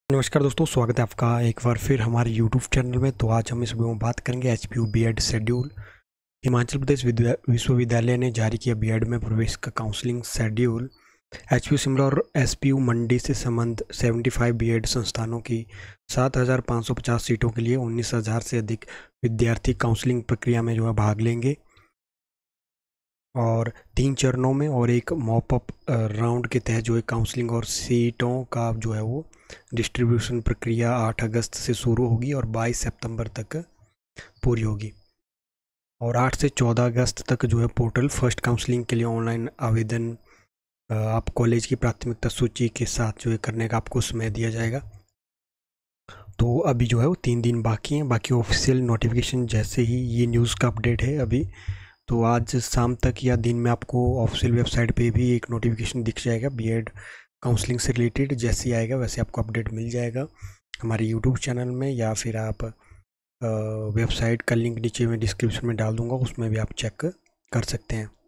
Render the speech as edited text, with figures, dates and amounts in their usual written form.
नमस्कार दोस्तों, स्वागत है आपका एक बार फिर हमारे YouTube चैनल में। तो आज हम इस वीडियो में बात करेंगे HPU B Ed schedule. Himachal Pradesh विश्वविद्यालय ने जारी किया बीएड में प्रवेश का काउंसलिंग शेड्यूल। HPU शिमला और SPU मंडी से संबंध 75 बीएड संस्थानों की 7,550 सीटों के लिए 19,000 से अधिक विद्यार्थी काउंसलिंग प्रक्रिया में भाग लेंगे और 3 चरणों में और एक मॉपअप राउंड के तहत काउंसलिंग और सीटों का वो डिस्ट्रीब्यूशन प्रक्रिया 8 अगस्त से शुरू होगी और 22 सितंबर तक पूरी होगी। और 8 से 14 अगस्त तक पोर्टल फर्स्ट काउंसलिंग के लिए ऑनलाइन आवेदन आप कॉलेज की प्राथमिकता सूची के साथ करने का आपको समय दिया जाएगा। तो अभी वो 3 दिन बाकी हैं। बाकी ऑफिशियल नोटिफिकेशन जैसे ही ये न्यूज़ का अपडेट है अभी, तो आज शाम तक या दिन में आपको ऑफिशियल वेबसाइट पे भी एक नोटिफिकेशन दिख जाएगा बीएड काउंसलिंग से रिलेटेड। जैसे ही आएगा वैसे आपको अपडेट मिल जाएगा हमारे यूट्यूब चैनल में, या फिर आप वेबसाइट का लिंक नीचे में डिस्क्रिप्शन में डाल दूंगा, उसमें भी आप चेक कर सकते हैं।